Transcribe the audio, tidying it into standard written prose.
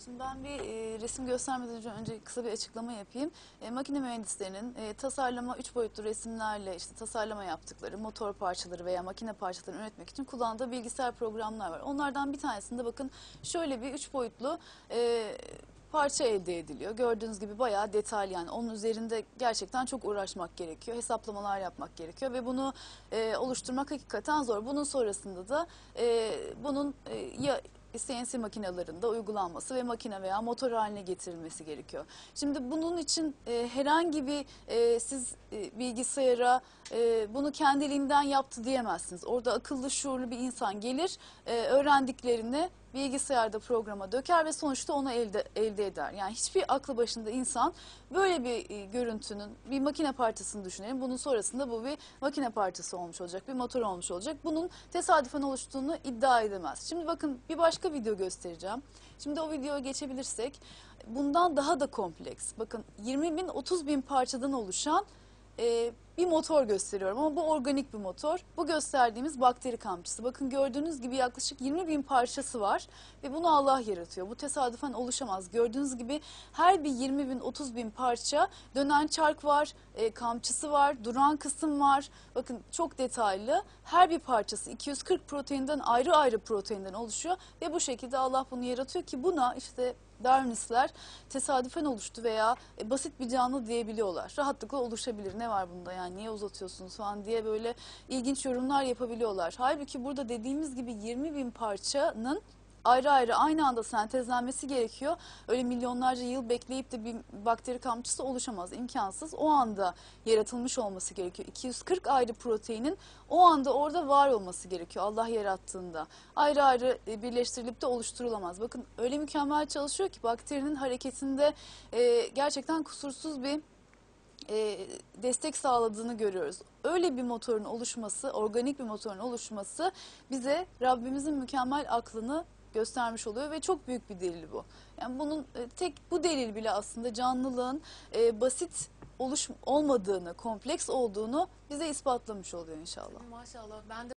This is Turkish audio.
Şimdi ben bir resim göstermeden önce kısa bir açıklama yapayım. Makine mühendislerinin tasarlama 3 boyutlu resimlerle işte tasarlama yaptıkları motor parçaları veya makine parçalarını üretmek için kullandığı bilgisayar programlar var. Onlardan bir tanesinde bakın şöyle bir 3 boyutlu parça elde ediliyor. Gördüğünüz gibi bayağı detaylı, yani onun üzerinde gerçekten çok uğraşmak gerekiyor. Hesaplamalar yapmak gerekiyor ve bunu oluşturmak hakikaten zor. Bunun sonrasında da bunun ya CNC makinelerinde uygulanması ve makine veya motor haline getirilmesi gerekiyor. Şimdi bunun için herhangi bir siz bilgisayara bunu kendiliğinden yaptı diyemezsiniz. Orada akıllı, şuurlu bir insan gelir, öğrendiklerini bilgisayarda programa döker ve sonuçta onu elde eder. Yani hiçbir aklı başında insan böyle bir görüntünün bir makine parçasını düşünelim. Bunun sonrasında bu bir makine parçası olmuş olacak, bir motor olmuş olacak. Bunun tesadüfen oluştuğunu iddia edemez. Şimdi bakın bir başka video göstereceğim. Şimdi o videoya geçebilirsek bundan daha da kompleks. Bakın 20 bin 30 bin parçadan oluşan bir motor gösteriyorum ama bu organik bir motor. Bu gösterdiğimiz bakteri kamçısı. Bakın gördüğünüz gibi yaklaşık 20 bin parçası var ve bunu Allah yaratıyor. Bu tesadüfen oluşamaz. Gördüğünüz gibi her bir 20 bin 30 bin parça dönen çark var, kamçısı var, duran kısım var. Bakın çok detaylı. Her bir parçası 240 proteinden ayrı ayrı proteinden oluşuyor ve bu şekilde Allah bunu yaratıyor ki buna işte Darwinistler tesadüfen oluştu veya basit bir canlı diyebiliyorlar. Rahatlıkla oluşabilir. Ne var bunda, yani niye uzatıyorsunuz falan diye böyle ilginç yorumlar yapabiliyorlar. Halbuki burada dediğimiz gibi 20 bin parçanın ayrı ayrı aynı anda sentezlenmesi gerekiyor. Öyle milyonlarca yıl bekleyip de bir bakteri kamçısı oluşamaz. İmkansız. O anda yaratılmış olması gerekiyor. 240 ayrı proteinin o anda orada var olması gerekiyor Allah yarattığında. Ayrı ayrı birleştirilip de oluşturulamaz. Bakın öyle mükemmel çalışıyor ki bakterinin hareketinde gerçekten kusursuz bir destek sağladığını görüyoruz. Öyle bir motorun oluşması, organik bir motorun oluşması bize Rabbimizin mükemmel aklını göstermiş oluyor ve çok büyük bir delil bu. Yani bunun tek bu delil bile aslında canlılığın basit olmadığını, kompleks olduğunu bize ispatlamış oluyor inşallah. Maşallah. Ben de